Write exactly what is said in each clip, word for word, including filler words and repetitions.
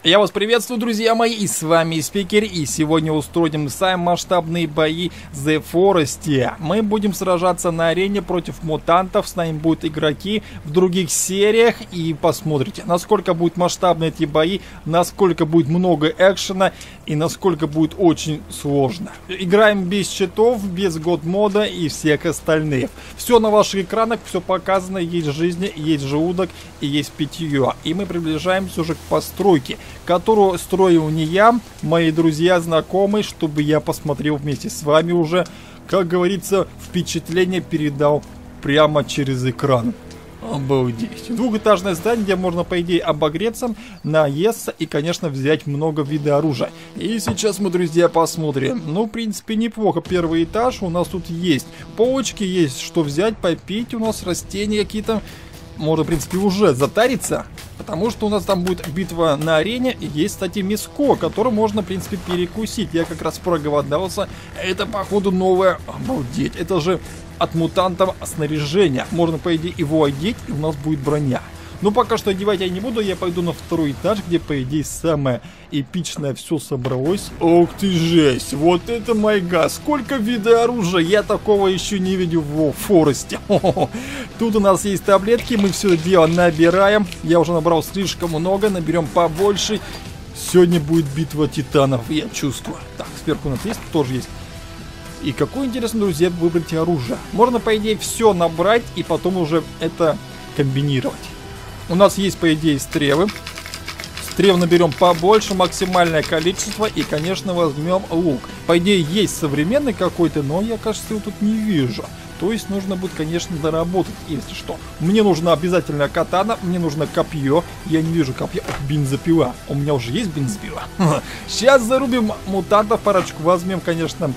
Я вас приветствую, друзья мои, и с вами Спикер, и сегодня устроим самые масштабные бои The Forest. Мы будем сражаться на арене против мутантов, с нами будут игроки в других сериях, и посмотрите, насколько будут масштабны эти бои, насколько будет много экшена, и насколько будет очень сложно. Играем без читов, без год-мода и всех остальных. Все на ваших экранах, все показано, есть жизнь, есть желудок и есть питье. И мы приближаемся уже к постройке, которую строил не я, мои друзья, знакомые, чтобы я посмотрел вместе с вами уже, как говорится, впечатление передал прямо через экран. Обалдеть. Двухэтажное здание, где можно, по идее, обогреться, наесться и, конечно, взять много вида оружия. И сейчас мы, друзья, посмотрим. Ну, в принципе, неплохо. Первый этаж у нас тут есть. Полочки есть, что взять, попить. У нас растения какие-то. Можно, в принципе, уже затариться, потому что у нас там будет битва на арене. И есть, кстати, мяско, которое можно, в принципе, перекусить. Я как раз проголодался. Это, походу, новое. Обалдеть. Это же от мутантов снаряжение. Можно, по идее, его одеть, и у нас будет броня. Но пока что одевать я не буду. Я пойду на второй этаж, где, по идее, самое эпичное все собралось. Ох ты жесть. Вот это майга. Сколько видов оружия. Я такого еще не видел в Форесте. Тут у нас есть таблетки. Мы все это дело набираем. Я уже набрал слишком много. Наберем побольше. Сегодня будет битва титанов. Я чувствую. Так, сверху у нас есть. Тоже есть. И какое интересно, друзья, выбрать оружие. Можно, по идее, все набрать и потом уже это комбинировать. У нас есть, по идее, стрелы. Стрел наберем побольше, максимальное количество. И, конечно, возьмем лук. По идее, есть современный какой-то, но я, кажется, его тут не вижу. То есть нужно будет, конечно, доработать, если что. Мне нужно обязательно катана, мне нужно копье. Я не вижу копья. Ох, бензопила. У меня уже есть бензопила. Сейчас зарубим мутантов парочку. Возьмем, конечно,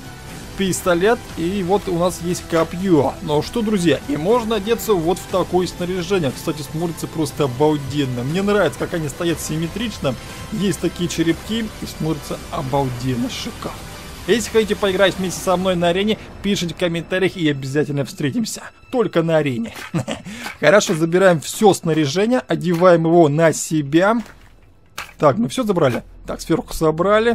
пистолет, и вот у нас есть копье. Ну что, друзья, и можно одеться вот в такое снаряжение. Кстати, смотрится просто обалденно. Мне нравится, как они стоят симметрично. Есть такие черепки, и смотрится обалденно, шикарно. Если хотите поиграть вместе со мной на арене, пишите в комментариях, и обязательно встретимся. Только на арене. Хорошо, забираем все снаряжение, одеваем его на себя. Так, мы все забрали? Так, сверху собрали.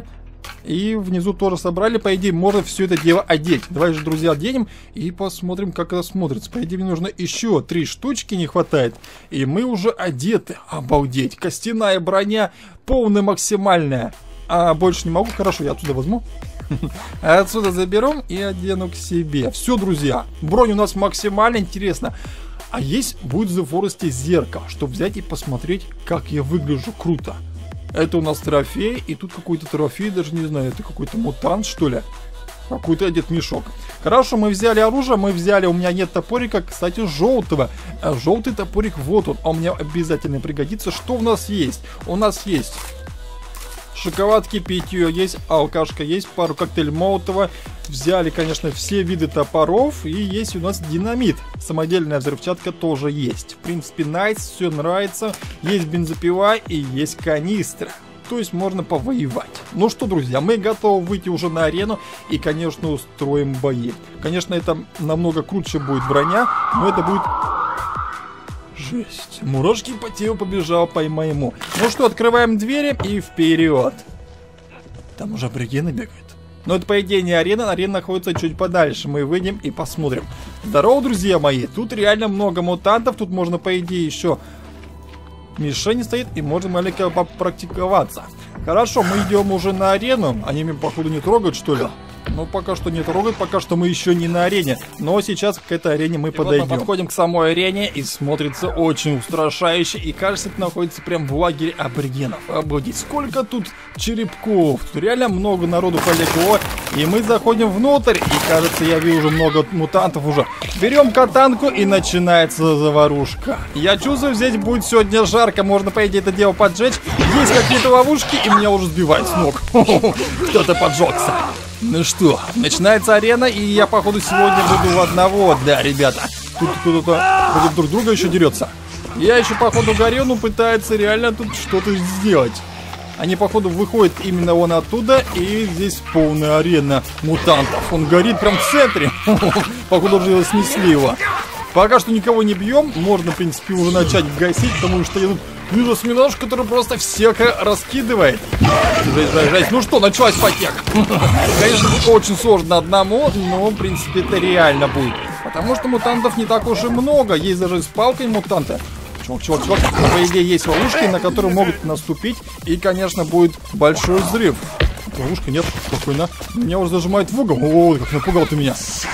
И внизу тоже собрали. По идее, можно все это дело одеть. Давай же, друзья, оденем и посмотрим, как это смотрится. По идее, мне нужно еще три штучки, не хватает. И мы уже одеты. Обалдеть. Костяная броня, полная, максимальная. А больше не могу. Хорошо, я отсюда возьму. Отсюда заберем и одену к себе. Все, друзья. Бронь у нас максимально интересно. А есть будет в The Forest зеркало, чтобы взять и посмотреть, как я выгляжу круто. Это у нас трофей, и тут какой-то трофей, даже не знаю, это какой-то мутант, что ли? Какой-то одет мешок. Хорошо, мы взяли оружие, мы взяли, у меня нет топорика, кстати, желтого. А желтый топорик, вот он, он мне обязательно пригодится. Что у нас есть? У нас есть шоколадки, питье, есть алкашка, есть пару коктейлей Молотова. Взяли, конечно, все виды топоров, и есть у нас динамит. Самодельная взрывчатка тоже есть. В принципе, найс, все нравится. Есть бензопила и есть канистра. То есть можно повоевать. Ну что, друзья, мы готовы выйти уже на арену и, конечно, устроим бои. Конечно, это намного круче будет броня, но это будет... Жесть. Мурашки по телу побежал по моему. Ну что, открываем двери и вперед. Там уже аборигены бегают. Но это, по идее, не арена. Арена находится чуть подальше. Мы выйдем и посмотрим. Здорово, друзья мои. Тут реально много мутантов. Тут можно, по идее, еще... Мишень стоит, и можно маленько попрактиковаться. Хорошо, мы идем уже на арену. Они меня, походу, не трогают, что ли? Ну, пока что не трогают, пока что мы еще не на арене. Но сейчас к этой арене мы и подойдем. Вот мы подходим к самой арене, и смотрится очень устрашающе. И кажется, это находится прям в лагере аборигенов. Обалдеть, сколько тут черепков. Тут реально много народу полегло. И мы заходим внутрь, и кажется, я вижу много мутантов уже. Берем катанку, и начинается заварушка. Я чувствую, здесь будет сегодня жарко. Можно, по идее, это дело поджечь. Есть какие-то ловушки, и меня уже сбивает с ног. Кто-то поджегся. Ну что, начинается арена, и я, походу, сегодня буду в одного, да, ребята. Тут кто-то против друг друга еще дерется. Я еще, походу, горю, но пытается реально тут что-то сделать. Они, походу, выходят именно вон оттуда, и здесь полная арена мутантов. Он горит прям в центре. Походу, уже снесли его. Пока что никого не бьем. Можно, в принципе, уже начать гасить, потому что я тут И осьминожка, который просто всех раскидывает. Жесть, жесть, жесть. Ну что, началась потек. Конечно, очень сложно одному, но, в принципе, это реально будет. Потому что мутантов не так уж и много. Есть даже с палкой мутанты. Чувак, чувак, чувак. По идее, есть ловушки, на которые могут наступить. И, конечно, будет большой взрыв. Ловушка нет, спокойно. Меня уже зажимает в угол. О, как напугал ты меня.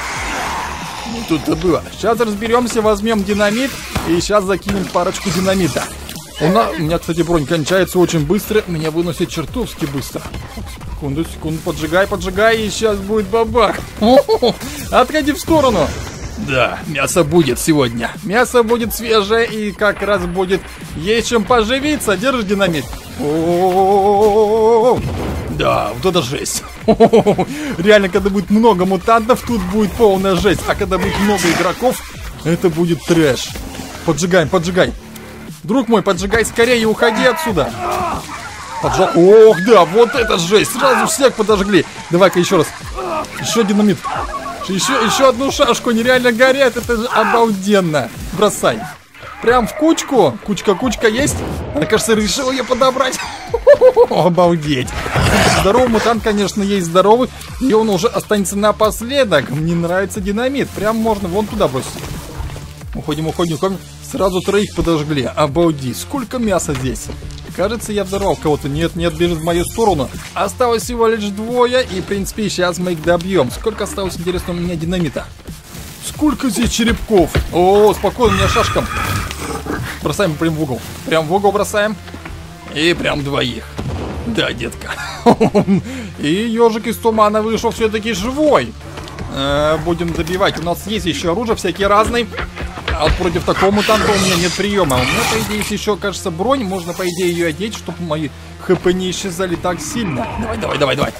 Тут-то было. Сейчас разберемся, возьмем динамит. И сейчас закинем парочку динамита. У, на... У меня, кстати, бронь кончается очень быстро. Меня выносит чертовски быстро. Секунду, секунду, поджигай, поджигай. И сейчас будет бабах. Отходи в сторону. Да, мясо будет сегодня. Мясо будет свежее и как раз будет есть чем поживиться. Держи динамит. О-о-о-о-о-о. Да, вот это жесть. Реально, когда будет много мутантов, тут будет полная жесть. А когда будет много игроков, это будет трэш. Поджигаем, поджигай. Друг мой, поджигай скорее и уходи отсюда. Поджег. Ох, да, вот это жесть. Сразу всех подожгли. Давай-ка еще раз. Еще динамит. Еще, еще одну шашку, они реально горят, это же обалденно. Бросай. Прям в кучку. Кучка-кучка есть. Она, кажется, решила ее подобрать. Обалдеть. Здоровый мутант, конечно, есть здоровый. И он уже останется напоследок. Мне нравится динамит. Прям можно вон туда бросить. Уходим, уходим, уходим. Сразу троих подожгли. Обалдеть. Сколько мяса здесь. Кажется, я взорвал кого-то. Нет, нет, бежит в мою сторону. Осталось всего лишь двое. И, в принципе, сейчас мы их добьем. Сколько осталось, интересно, у меня динамита? Сколько здесь черепков? О, спокойно, у меня шашка. Бросаем прям в угол. Прям в угол бросаем. И прям двоих. Да, детка. И ежик из тумана вышел все-таки живой. Будем добивать. У нас есть еще оружие всякие разные. А вот против такого мутанта у меня нет приема. У меня, по идее, есть еще, кажется, бронь. Можно, по идее, ее одеть, чтобы мои хп не исчезали так сильно. Давай, давай, давай, давай.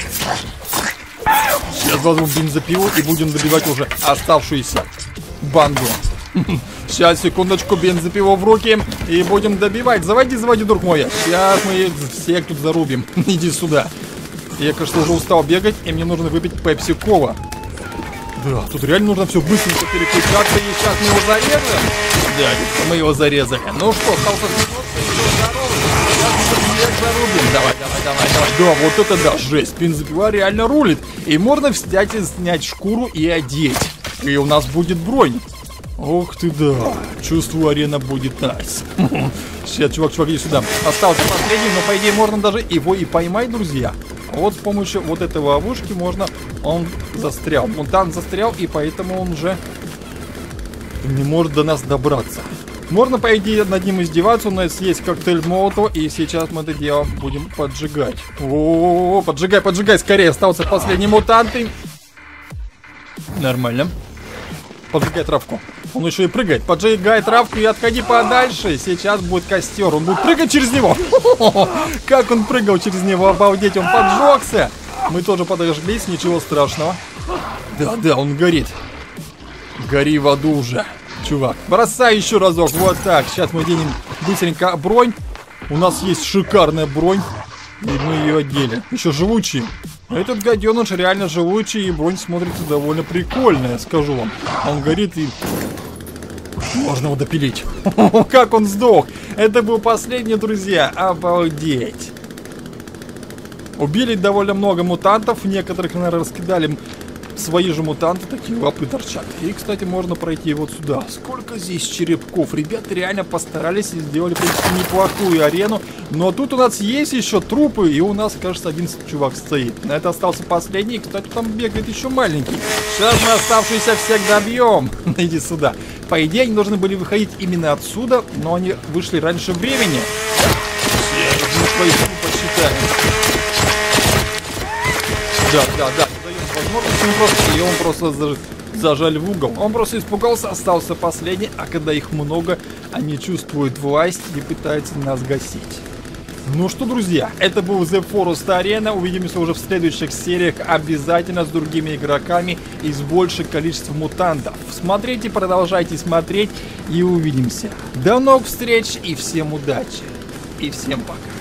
Сейчас возьму бензопилу и будем добивать уже оставшуюся банду. Сейчас, секундочку, бензопилу в руки. И будем добивать. Заводи, заводи, друг мой. Сейчас мы их всех тут зарубим. Иди сюда. Я, кажется, уже устал бегать, и мне нужно выпить пепси-кола. Да, тут реально нужно все быстренько переключаться, и сейчас мы его зарезаем. Да, мы его зарезали. Ну что, остался зарубим. Давай, давай, давай, давай. Да, вот это да, жесть. Бензопила реально рулит. И можно взять и снять шкуру и одеть. И у нас будет бронь. Ох ты да. Чувствую, арена будет найс. Сейчас, чувак, чувак, иди сюда. Остался последний, но по идее можно даже его и поймать, друзья. Вот с помощью вот этой ловушки можно... Он застрял. Мутант застрял, и поэтому он уже не может до нас добраться. Можно, по идее, над ним издеваться. У нас есть коктейль Молотова, и сейчас мы это дело будем поджигать. О-о-о, поджигай, поджигай, скорее. Остался последний мутант. Нормально. Поджигай травку. Он еще и прыгает. Поджигай травку и отходи подальше. Сейчас будет костер. Он будет прыгать через него. Как он прыгал через него. Обалдеть, он поджегся. Мы тоже подожглись, ничего страшного. Да, да, он горит. Гори в аду уже, чувак. Бросай еще разок. Вот так. Сейчас мы денем быстренько бронь. У нас есть шикарная бронь. И мы ее одели. Еще живучий. Этот гаденыш реально живучий, и бронь смотрится довольно прикольная, скажу вам. Он горит, и можно его допилить. Как он сдох. Это был последний, друзья. Обалдеть. Убили довольно много мутантов. Некоторых, наверное, раскидали свои же мутанты. Такие лапы торчат. И, кстати, можно пройти вот сюда. Сколько здесь черепков. Ребята реально постарались и сделали, в принципе, неплохую арену. Но тут у нас есть еще трупы. И у нас, кажется, один чувак стоит. На это остался последний. И, кстати, там бегает еще маленький. Сейчас мы оставшиеся всех добьем. Иди сюда. По идее, они должны были выходить именно отсюда. Но они вышли раньше времени. Все, свои посчитаем. Да, да, да. Возможность, он просто, и он просто зажали в угол. Он просто испугался, остался последний. А когда их много, они чувствуют власть и пытаются нас гасить. Ну что, друзья, это был The Forest Arena. Увидимся уже в следующих сериях. Обязательно с другими игроками и с большим количеством мутантов. Смотрите, продолжайте смотреть. И увидимся. До новых встреч и всем удачи. И всем пока.